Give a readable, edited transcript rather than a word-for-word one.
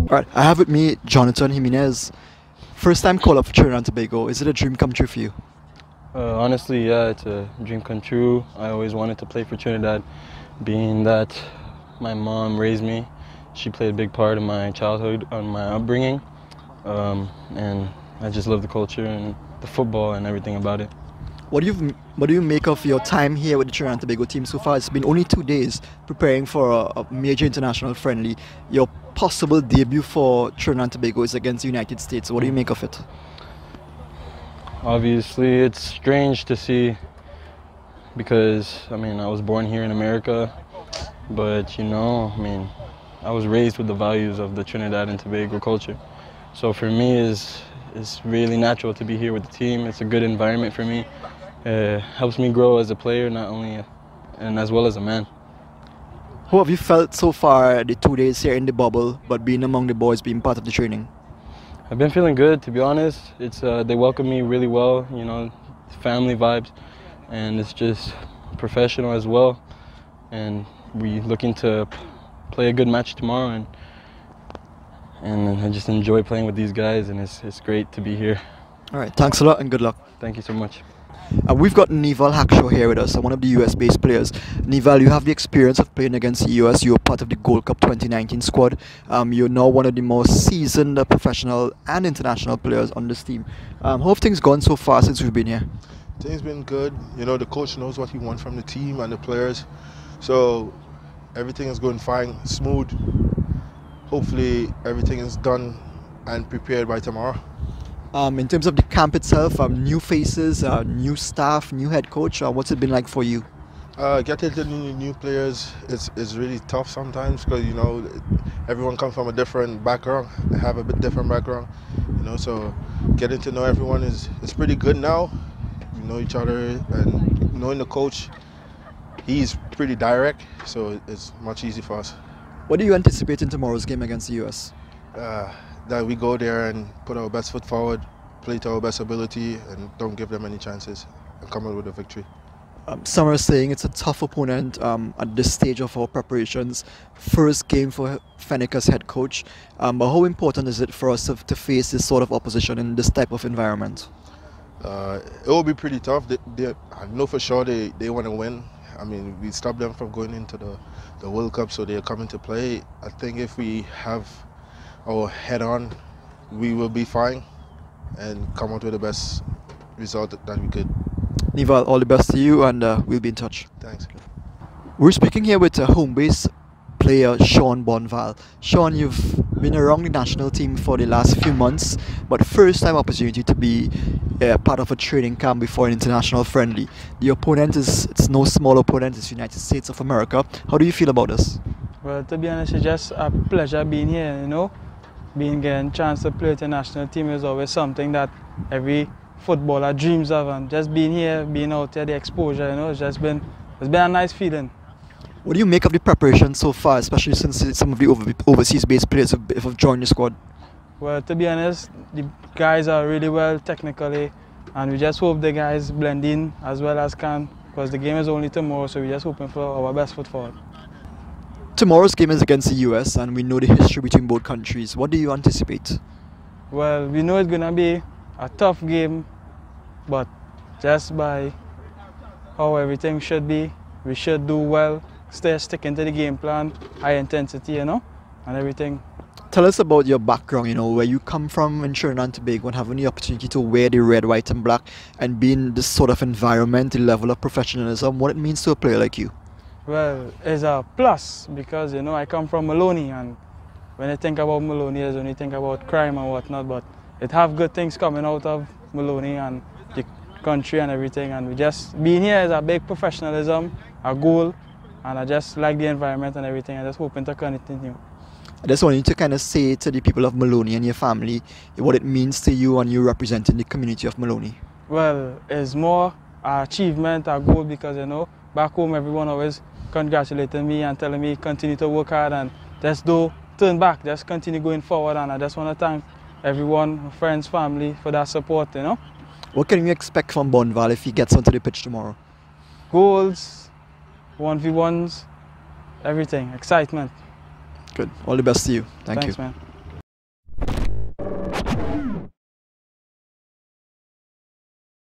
Alright, I have with me Jonathan Jiminez. First time call up for Trinidad and Tobago. Is it a dream come true for you? Honestly, yeah, it's a dream come true. I always wanted to play for Trinidad, being that my mom raised me. She played a big part in my childhood, on my upbringing, and I just love the culture and the football and everything about it. What do you make of your time here with the Trinidad and Tobago team so far? It's been only 2 days preparing for a major international friendly. Your possible debut for Trinidad and Tobago is against the United States. What do you make of it? Obviously, it's strange to see because, I mean, I was born here in America, but, you know, I mean, I was raised with the values of the Trinidad and Tobago culture. So for me, it's really natural to be here with the team. It's a good environment for me. Helps me grow as a player, not only, and as well as a man. How have you felt so far the 2 days here in the bubble, but being among the boys, being part of the training? I've been feeling good, to be honest. It's they welcome me really well, you know, family vibes, and it's just professional as well. And we're looking to play a good match tomorrow, and I just enjoy playing with these guys, and it's great to be here. All right, thanks a lot and good luck. Thank you so much. We've got Neveal Hackshaw here with us, one of the US-based players. Neveal, you have the experience of playing against the US. You're part of the Gold Cup 2019 squad. You're now one of the most seasoned professional and international players on this team. How have things gone so far since we've been here? Things been good. You know, the coach knows what he wants from the team and the players. So everything is going fine, smooth. Hopefully everything is done and prepared by tomorrow. In terms of the camp itself, new faces, new staff, new head coach, what's it been like for you? Getting to new players is really tough sometimes because, you know, everyone comes from a different background. They have a bit different background, you know, so getting to know everyone is pretty good now. We know each other, and knowing the coach, he's pretty direct, so it's much easier for us. What do you anticipate in tomorrow's game against the US? That we go there and put our best foot forward, play to our best ability, and don't give them any chances, and come out with a victory. Some are saying it's a tough opponent at this stage of our preparations. First game for Fenneca's head coach. But how important is it for us to face this sort of opposition in this type of environment? It will be pretty tough. I know for sure they want to win. I mean, we stopped them from going into the World Cup, so they're coming to play. I think if we have our head on, we will be fine and come out with the best result that we could. Neveal, all the best to you, and we'll be in touch. Thanks. We're speaking here with home base player Sean Bonval. Sean, you've been around the national team for the last few months, but first time opportunity to be part of a training camp before an international friendly. The opponent it's no small opponent, it's the United States of America. How do you feel about this? Well, to be honest, it's just a pleasure being here, you know. Getting a chance to play with the national team is always something that every footballer dreams of, and just being here, being out there, the exposure, you know, it's been a nice feeling. What do you make of the preparation so far, especially since some of the overseas-based players have joined the squad? Well, to be honest, the guys are really well technically, and we just hope the guys blend in as well as can, because the game is only tomorrow, so we're just hoping for our best foot forward. Tomorrow's game is against the US, and we know the history between both countries. What do you anticipate? Well, we know it's going to be a tough game, but just by how everything should be, we should do well, sticking to the game plan, high intensity, you know, and everything. Tell us about your background, you know, where you come from in Trinidad and Tobago, and having the opportunity to wear the red, white and black and be in this sort of environment, the level of professionalism, what it means to a player like you. Well, it's a plus because, you know, I come from Maloney, and when I think about Maloney, it's when you think about crime and whatnot, but it have good things coming out of Maloney and the country and everything, and we just being here is a big professionalism, a goal, and I just like the environment and everything. I just hoping to continue. I just want you to kind of say to the people of Maloney and your family what it means to you and you representing the community of Maloney. Well, it's more an achievement, a goal, because, you know, back home everyone always congratulating me and telling me continue to work hard and just don't turn back, just continue going forward, and I just want to thank everyone, friends, family for that support, you know. What can you expect from Bonval if he gets onto the pitch tomorrow? Goals, 1v1s, everything, excitement. Good. All the best to you. Thank Thanks, you. man.